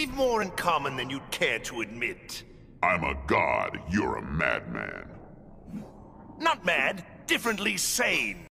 We've more in common than you'd care to admit. I'm a god, you're a madman. Not mad, differently sane.